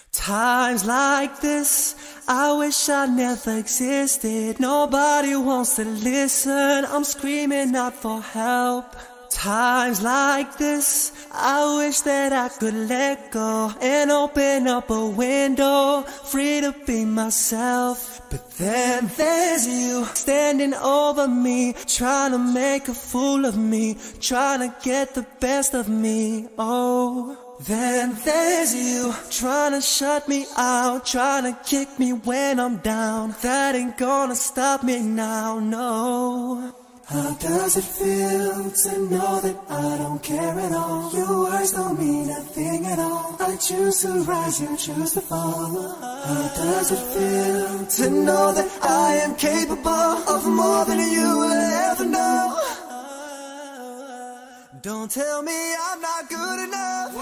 Times like this, I wish I never existed. Nobody wants to listen, I'm screaming out for help. Times like this, I wish that I could let go and open up a window, free to be myself. But then there's you, standing over me, trying to make a fool of me, trying to get the best of me, oh. Then there's you, trying to shut me out, trying to kick me when I'm down. That ain't gonna stop me now, no. How does it feel to know that I don't care at all? Your words don't mean a thing at all. I choose to rise, you choose to fall. How does it feel to know that I am capable of more than you will ever know? Don't tell me I'm not good enough.